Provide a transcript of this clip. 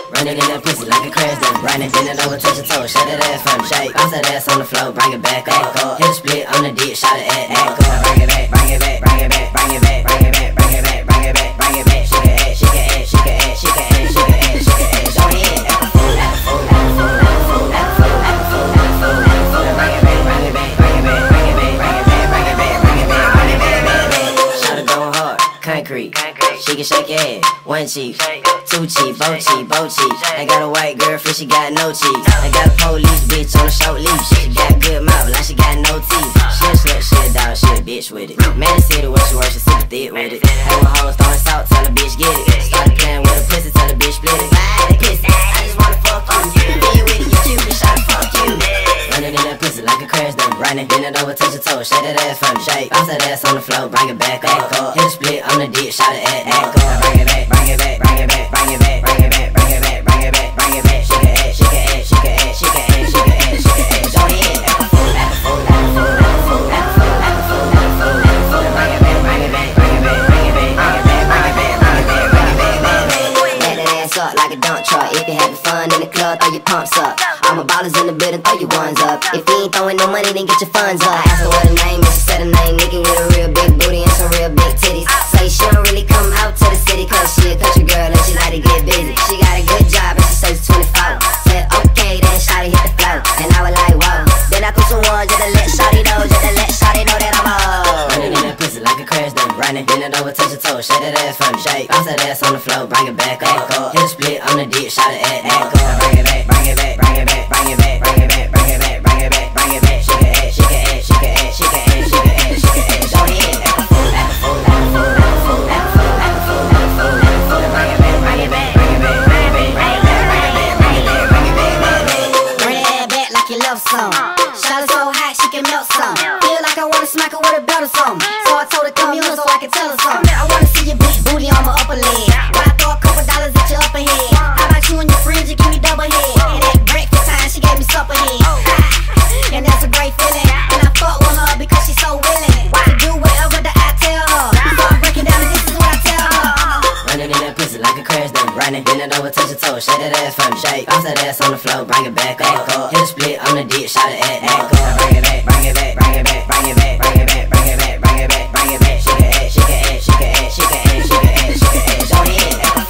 Running in that pussy like a crash dummy. Running, bend it over, touch your toes, shut that ass from the shake. Bounce that ass on the floor, bring it back up. Hit a split on the dick, shot it at ankle. Bring it back, bring it back, bring it back, bring it back, bring it back, bring it back, bring it back, bring it back. Shake it, shake it, shake it, shake it, shake it, shake it. Go ahead, act a fool, act a fool, act a fool, act a fool, act a fool, act a fool, act a fool, act a fool. Bring it back, bring it back, bring it back, bring it back, bring it back, bring it back, bring it back, bring it back, bring it back. Shot it going hard, concrete. She can shake your head, one cheek, two cheek, both cheek, both cheek. I got a white girlfriend, she got no cheeks. I got a police bitch on a short leash. She got good mouth, like she got no teeth. She a slut, she a dog, she a bitch with it. Man, the city where she works, she super thick with it. Hey, with hoes throwing salt, tell a bitch get it. Started playing with a pussy, tell a bitch split it. Pussy, I just wanna fuck you. Be with it, you cute, bitch, I fuck you. Running in that pussy like a crash dummy. Running, bend it over, touch your toes, shake that ass from the shake. Bounce that ass on the floor, bring it back up. Hit a split on the dick, shot it at ankle. Bring it back, bring it back, bring it back, bring it back, bring it back, bring it back, bring it back, bring it back. Shake it, shake it, shake it, shake it, shake it, shake it. Go ahead, act a fool, act a fool, act a fool, act a fool, act a fool, act a fool, act a fool, act a fool. Bring it back, bring it back, bring it back, bring it back, bring it back, bring it back, bring it back, bring it back, bring it back. Let that ass up like a dump truck. If you having fun in the club, throw your pumps up. All my ballers in the building, throw your ones up. If you ain't throwing no money, then get your funds up. I asked her what her name is, she said her name Nikki with a real big booty and some real big titties. Say she don't really come out to the city, cause she a country girl and she like to get busy. She got a good job and she says 24. Said okay, then shawty hit the floor, and I was like whoa. Then I threw some ones just to let shawty know, just to let shawty know that I'm a running in that pussy like a crash dummy. Running, bend it over, touch your toes, shake that ass from the shake. Bounce that ass on the floor, bring it back up. Hit a split on the dick, shot it at ankle. Bring it back, bring it back, bring it back, bring it back, bring it back, bring it back, bring it back, bring it back. Shake it, shake it, shake it, shake it, shake it, shake it. Go ahead, act a fool, act a fool, act a fool, act a fool, act a fool, act a fool, act a fool, act a fool. Bring it back, bring it back, bring it back, bring it back, bring it back, bring it back, bring it back, bring it back, bring it back. Bring that back like you love some. Shot her so hot she can melt some. Feel like I wanna smack her with a belt or something. So I told her come here so I can tell her something. I wanna see your big booty on my upper leg. Why I throw a couple dollars at your upper head? How about you and your friends, you give me double head? And at breakfast time she gave me supper head. And that's a great feeling. And I fuck with her because she's so willing to do whatever that I tell her. So I'm breaking down and this is what I tell her. Running in that pussy like a crash dummy. Running, bend it over, touch your toes, shake that ass from the shake. Bounce that ass on the floor, bring it back up. Hit a split on the dick, shot it at ankle. Bring it back, bring it back, bring it back, bring it back, bring it back, bring it back, bring it back, bring it back. Shake it, shake it, shake it, shake it, shake it, shake it. Go ahead, act a